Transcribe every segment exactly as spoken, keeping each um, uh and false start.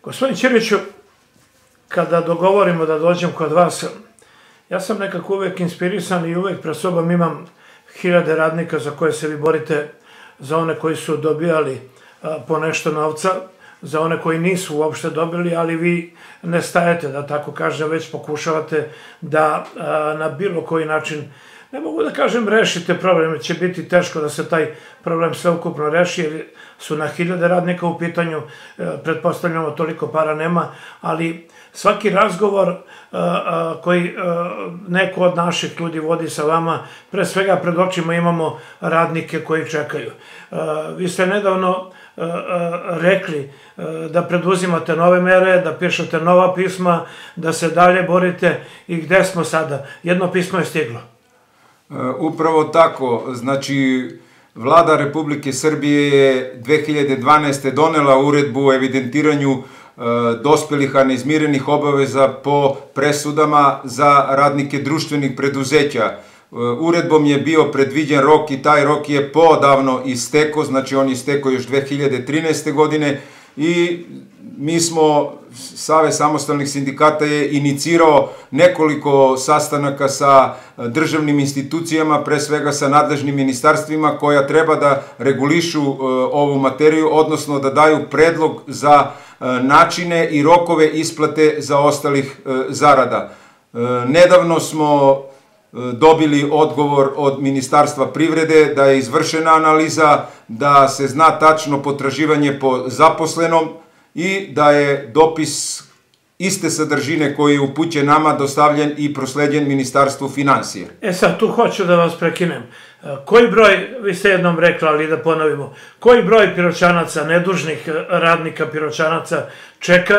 Gospodin Ćiriću, kada dogovorimo da dođem kod vas, ja sam nekako uvek inspirisan i uvek pred sobom imam hiljade radnika za koje se vi borite, za one koji su dobijali po nešto novca, za one koji nisu uopšte dobili, ali vi ne stajete, da tako kažem, već pokušavate da na bilo koji način, ne mogu da kažem rešite problem, će biti teško da se taj problem sveukupno reši, jer su na hiljade radnika u pitanju, pretpostavljamo toliko para nema, ali svaki razgovor koji neko od naših ljudi vodi sa vama, pre svega pred očima imamo radnike koji čekaju. Vi ste nedavno rekli da preduzimate nove mere, da pišete nova pisma, da se dalje borite i gde smo sada? Jedno pismo je stiglo. Upravo tako, znači Vlada Republike Srbije je dve hiljade dvanaeste. donela uredbu o evidentiranju dospelih, a neizmirenih obaveza po presudama za radnike društvenih preduzeća. Uredbom je bio predviđen rok i taj rok je poodavno istekao, znači on je istekao još dve hiljade trinaeste. godine i mi smo, Savez samostalnih sindikata je inicirao nekoliko sastanaka sa državnim institucijama, pre svega sa nadležnim ministarstvima koja treba da regulišu ovu materiju, odnosno da daju predlog za načine i rokove isplate zaostalih zarada. Nedavno smo dobili odgovor od Ministarstva privrede da je izvršena analiza, da se zna tačno potraživanje po zaposlenom i da je dopis iste sadržine koji je upućen nama dostavljen i prosleđen Ministarstvu finansija. E sad, tu hoću da vas prekinem. Koji broj, vi ste jednom rekli, ali da ponovimo, koji broj Piroćanaca, nedužnih radnika Piroćanaca čeka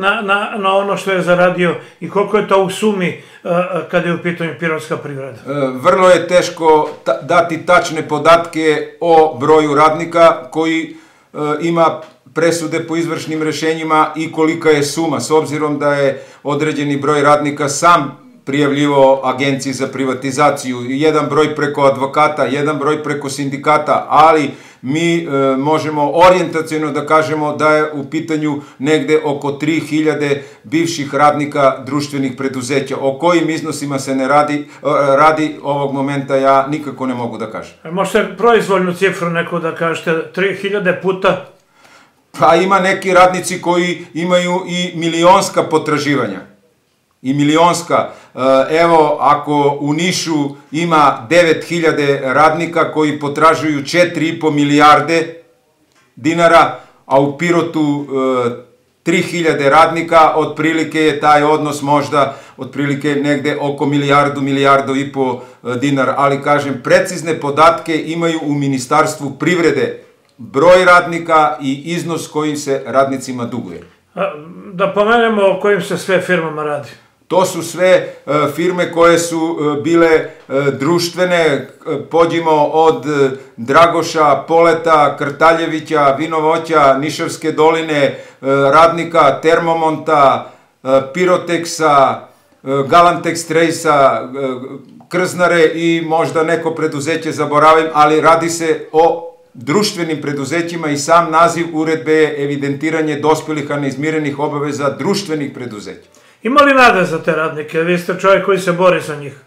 na ono što je zaradio i koliko je to u sumi kada je u pitanju pirotska privreda? Vrlo je teško dati tačne podatke o broju radnika koji ima presude po izvršnim rešenjima i kolika je suma, s obzirom da je određeni broj radnika sam prijavljivo Agenciji za privatizaciju, jedan broj preko advokata, jedan broj preko sindikata, ali mi možemo orijentaciono da kažemo da je u pitanju negde oko tri hiljade bivših radnika društvenih preduzeća. O kojim iznosima se ne radi, radi ovog momenta ja nikako ne mogu da kažem. Možete proizvoljnu cifru neku da kažete, tri hiljade puta? Pa ima neki radnici koji imaju i milionska potraživanja. I milionska. Evo, ako u Nišu ima devet hiljada radnika koji potražuju četiri i po milijarde dinara, a u Pirotu tri hiljade radnika, otprilike je taj odnos možda otprilike negde oko milijardu, milijardu i po dinara. Ali, kažem, precizne podatke imaju u Ministarstvu privrede, broj radnika i iznos kojim se radnicima duguje. Da pomenemo o kojim se sve firmama radi. To su sve firme koje su bile društvene, pođimo od Dragoša, Poleta, Krtaljevića, Vinovoća, Nišavske doline, radnika Termomonta, Piroteksa, Galantex Trejsa, Krznare i možda neko preduzeće zaboravim, ali radi se o društvenim preduzećima i sam naziv uredbe je evidentiranje dospelih, a neizmirenih obaveza društvenih preduzeća. Ima li nade za te radnike? Vi ste čovjek koji se bori za njih.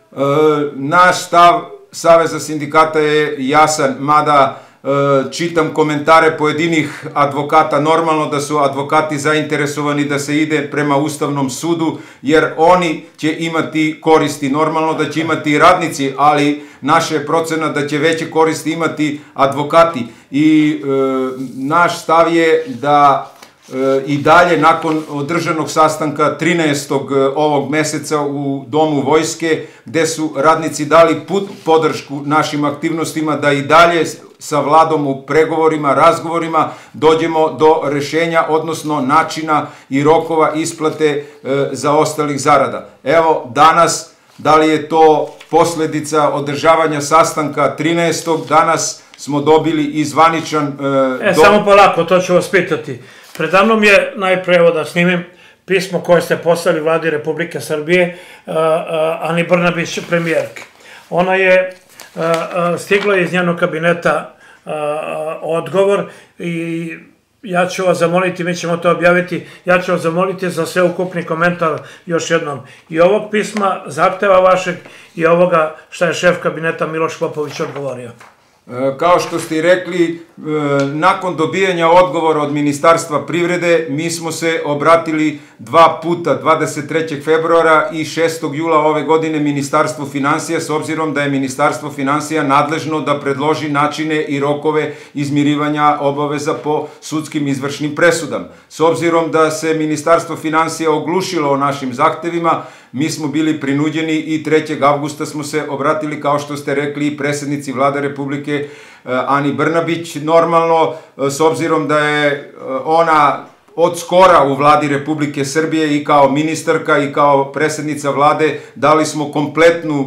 Naš stav Saveza sindikata je jasan, mada čitam komentare pojedinih advokata. Normalno da su advokati zainteresovani da se ide prema Ustavnom sudu, jer oni će imati koristi. Normalno da će imati i radnici, ali naša je procena da će veće koristi imati advokati. I naš stav je da i dalje nakon održanog sastanka trinaestog ovog meseca u Domu vojske, gde su radnici dali podršku našim aktivnostima da i dalje sa vladom u pregovorima, razgovorima dođemo do rešenja, odnosno načina i rokova isplate zaostalih zarada. Evo danas, da li je to posledica održavanja sastanka trinaestog danas smo dobili i zvaničan... E, samo polako, to ću vas pitati. Predamnom je, najpre evo da snimim, pismo koje ste poslali Vladi Republike Srbije, Ani Brnabić, premijerke. Ona je stigla iz njenog kabineta odgovor i ja ću vas zamoliti, mi ćemo to objaviti, ja ću vas zamoliti za sveukupni komentar još jednom i ovog pisma, zahteva vašeg i ovoga šta je šef kabineta Miloš Popović odgovorio. Kao što ste i rekli, nakon dobijanja odgovora od Ministarstva privrede, mi smo se obratili dva puta, dvadeset trećeg februara i šestog jula ove godine Ministarstvu finansija, s obzirom da je Ministarstvo finansija nadležno da predloži načine i rokove izmirivanja obaveza po sudskim izvršnim presudama. S obzirom da se Ministarstvo finansija oglušilo o našim zahtevima, mi smo bili prinuđeni i trećeg avgusta smo se obratili, kao što ste rekli, predsjednici Vlade Republike Ani Brnabić. Normalno, s obzirom da je ona od skora u Vladi Republike Srbije i kao ministarka i kao predsjednica Vlade, dali smo kompletnu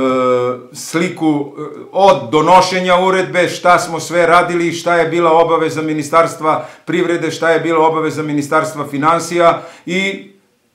sliku od donošenja uredbe, šta smo sve radili, šta je bila obaveza Ministarstva privrede, šta je bila obaveza Ministarstva finansija i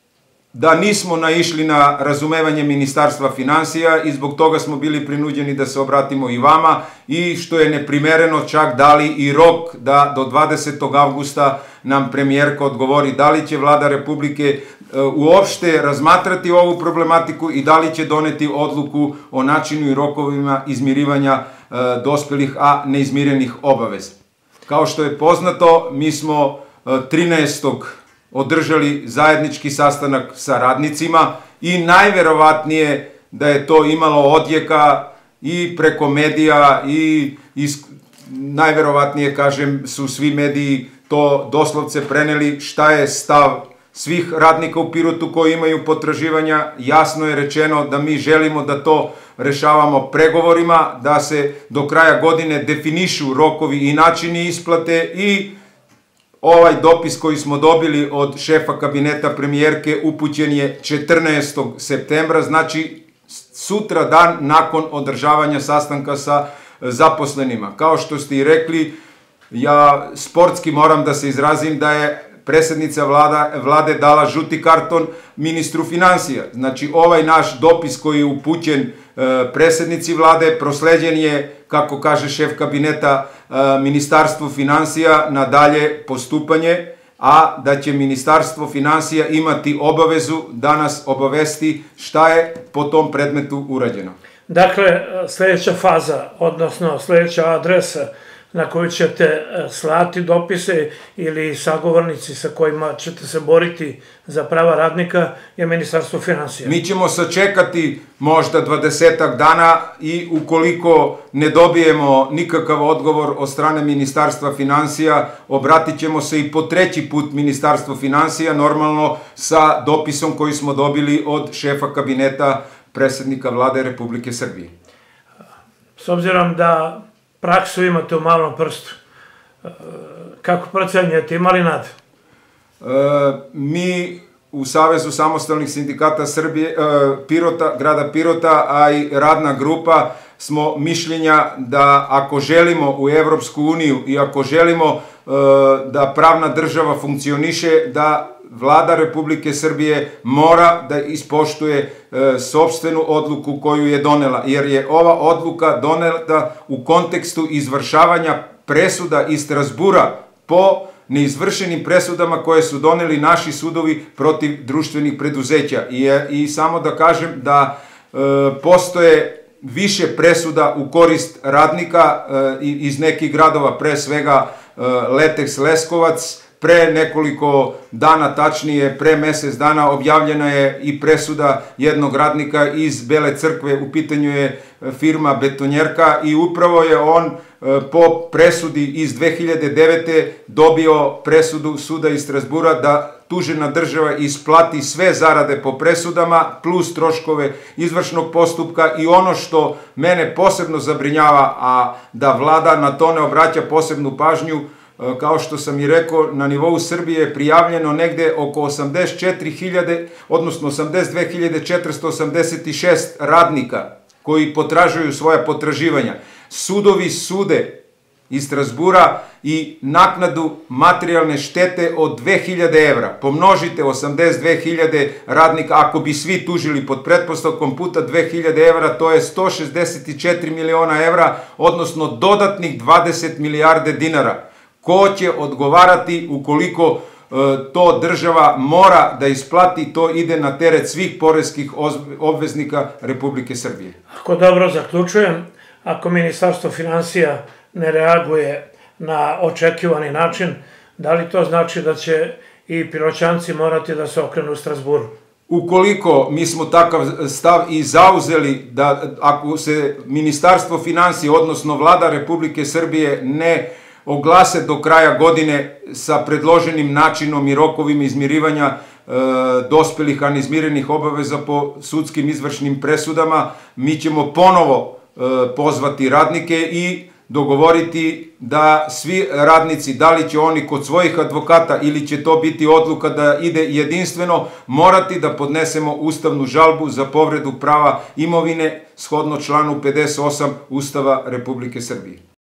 da nismo naišli na razumevanje Ministarstva finansija i zbog toga smo bili prinuđeni da se obratimo i vama i što je neprimereno čak dali i rok da do dvadesetog avgusta nam premijerka odgovori da li će Vlada Republike uopšte razmatrati ovu problematiku i da li će doneti odluku o načinu i rokovima izmirivanja dospelih, a neizmirenih obaveza. Kao što je poznato, mi smo trinaestog održali zajednički sastanak sa radnicima i najverovatnije da je to imalo odjeka i preko medija i najverovatnije, kažem, su svi mediji to doslovce preneli šta je stav svih radnika u Pirotu koji imaju potraživanja. Jasno je rečeno da mi želimo da to rešavamo pregovorima, da se do kraja godine definišu rokovi i načini isplate i ovaj dopis koji smo dobili od šefa kabineta premijerke upućen je četrnaestog septembra, znači sutra dan nakon održavanja sastanka sa zaposlenima. Kao što ste i rekli, ja sportski moram da se izrazim da je predsjednica vlade dala žuti karton ministru finansija. Znači ovaj naš dopis koji je upućen predsjednici vlade prosleđen je, kako kaže šef kabineta, Ministarstvu finansija na dalje postupanje, a da će Ministarstvo finansija imati obavezu da nas obavesti šta je po tom predmetu urađeno. Dakle, sljedeća faza, odnosno sljedeća adresa na koju ćete slati dopise ili sagovornici sa kojima ćete se boriti za prava radnika je Ministarstvo finansija. Mi ćemo sačekati možda dvadesetak dana i ukoliko ne dobijemo nikakav odgovor od strane Ministarstva finansija, obratit ćemo se i po treći put Ministarstvu finansija, normalno sa dopisom koji smo dobili od šefa kabineta predsjednika Vlade Republike Srbije. S obzirom da praksu imate u malom prstu, kako procenjujete, ima li nade? Mi u Savezu samostalnih sindikata Srbije, Pirota, grada Pirota, a i radna grupa smo mišljenja da ako želimo u Evropsku uniju i ako želimo da pravna država funkcioniše, da Vlada Republike Srbije mora da ispoštuje sopstvenu odluku koju je donela, jer je ova odluka doneta u kontekstu izvršavanja presuda iz Strazbura po neizvršenim presudama koje su doneli naši sudovi protiv društvenih preduzeća. I samo da kažem da postoje više presuda u korist radnika iz nekih gradova, pre svega Leteks Leskovac. Pre nekoliko dana, tačnije pre mesec dana, objavljena je i presuda jednog radnika iz Bele Crkve, u pitanju je firma Betonjerka i upravo je on po presudi iz dve hiljade devete. dobio presudu suda iz Strazbura da tužena država isplati sve zarade po presudama plus troškove izvršnog postupka i ono što mene posebno zabrinjava, a da vlada na to ne obraća posebnu pažnju, kao što sam i rekao, na nivou Srbije je prijavljeno negde oko osamdeset četiri hiljade, odnosno osamdeset dve hiljade četiristo osamdeset šest radnika koji potražuju svoja potraživanja. Sudovi sude iz Strazbura i naknadu materijalne štete od dve hiljade evra. Pomnožite osamdeset dve hiljade radnika, ako bi svi tužili pod pretpostavkom puta dve hiljade evra, to je sto šezdeset četiri miliona evra, odnosno dodatnih dvadeset milijarde dinara, Ko će odgovarati ukoliko to država mora da isplati, to ide na teret svih poreskih obveznika Republike Srbije. Ako dobro zaključujem, ako Ministarstvo finansija ne reaguje na očekivani način, da li to znači da će i Piroćanci morati da se okrenu u Strazburu? Ukoliko mi smo takav stav i zauzeli da ako se Ministarstvo finansija, odnosno Vlada Republike Srbije ne oglase do kraja godine sa predloženim načinom i rokovima izmirivanja dospelih, a neizmirenih obaveza po sudskim izvršnim presudama, mi ćemo ponovo pozvati radnike i dogovoriti da svi radnici, da li će oni kod svojih advokata ili će to biti odluka da ide jedinstveno, morati da podnesemo ustavnu žalbu za povredu prava imovine shodno članu pedeset osam Ustava Republike Srbije.